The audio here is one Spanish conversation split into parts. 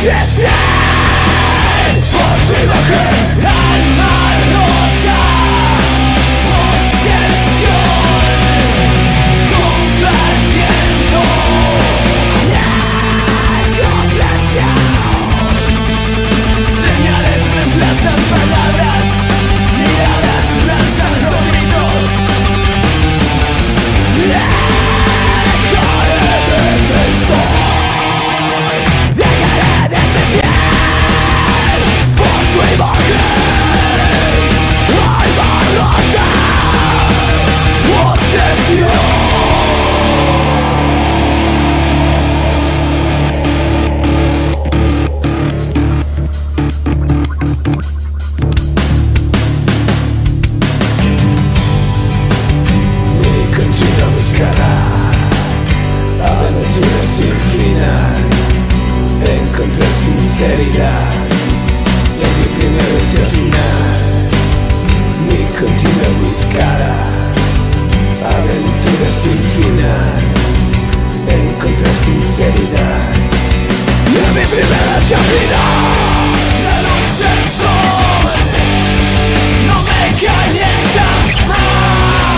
Encontrar sinceridad en mi primero y al final. Mi continua búsqueda, aventura sin final. Encontrar sinceridad en mi primera y al final. La luz del sol no me calienta más.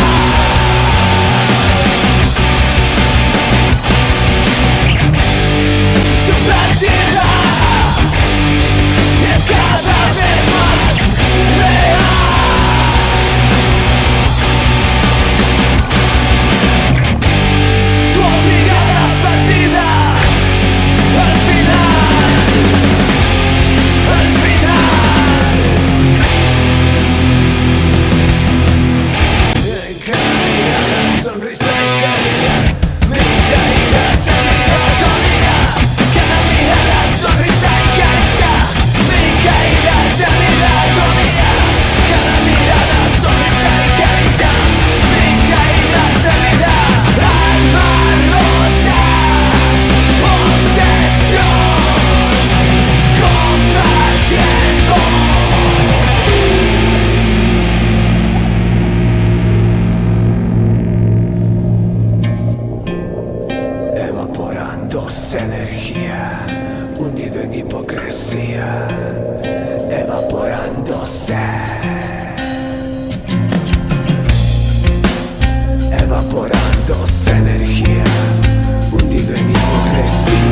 Tu partida es cada vez más real. Tu obligada partida al final, al final. En cada mirada, sonrisa y caricia, mi caída también agonía. Cada mirada, sonrisa y caricia, mi caída también agonía. Cada mirada, sonrisa y caricia, mi caída también alma rota, obsesión, combatiendo. Evaporándose energía, hundido en hipocresía. Evaporándose. Evaporándose energía, hundido en hipocresía.